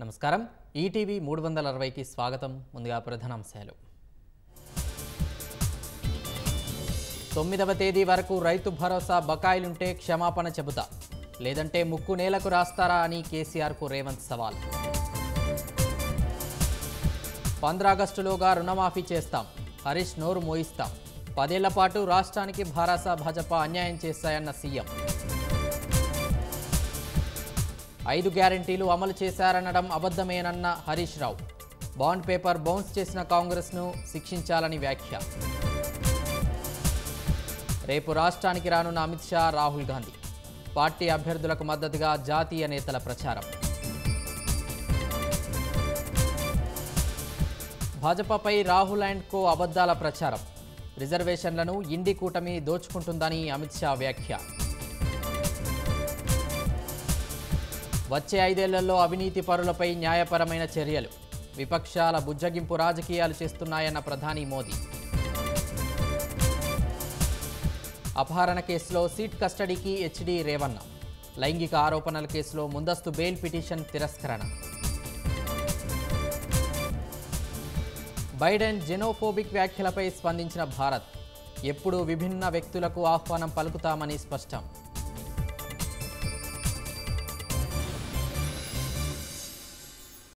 నమస్కారం ఈటీవీ 360కి స్వాగతం. ముందుగా ప్రధానాంశాలు. 9వ తేదీ వరకు రైతు భరోసా బకాయిలుంటే క్షమాపణ చెబుతా, లేదంటే ముక్కు నేలకు రాస్తారా అని కేసీఆర్కు రేవంత్ సవాల్. 15 ఆగస్టులోగా రుణమాఫీ చేస్తాం, హరీష్ నోరు మోయిస్తాం. 10 ఏళ్ల పాటు రాష్ట్రానికి భాజపా అన్యాయం చేశాయన్న సీఎం. 5 గ్యారెంటీలు అమలు చేశారనడం అబద్ధమేనన్న Harish Rao. Bond paper bounce చేసిన కాంగ్రెస్ను శిక్షించాలని వ్యాఖ్య. రేపు రాష్ట్రానికి రానున్న అమిత్ షా, రాహుల్ గాంధీ. పార్టీ అభ్యర్థులకు మద్దతుగా జాతీయ నేతల ప్రచారం. భాజపాపై రాహుల్ అండ్ కో అబద్ధాల ప్రచారం. రిజర్వేషన్లను ఇండి కూటమి దోచుకుంటుందని అమిత్ షా వ్యాఖ్య. వచ్చే 5 ఏళ్లలో అవినీతి పరులపై న్యాయపరమైన చర్యలు. విపక్షాల బుజ్జగింపు రాజకీయాలు చేస్తున్నాయన్న ప్రధాని మోదీ. అపహరణ కేసులో సీట్ కస్టడీకి హెచ్డి రేవన్న. లైంగిక ఆరోపణల కేసులో ముందస్తు బెయిల్ పిటిషన్ తిరస్కరణ. బైడెన్ జెనోఫోబిక్ వ్యాఖ్యలపై స్పందించిన భారత్. ఎప్పుడూ విభిన్న వ్యక్తులకు ఆహ్వానం పలుకుతామని స్పష్టం.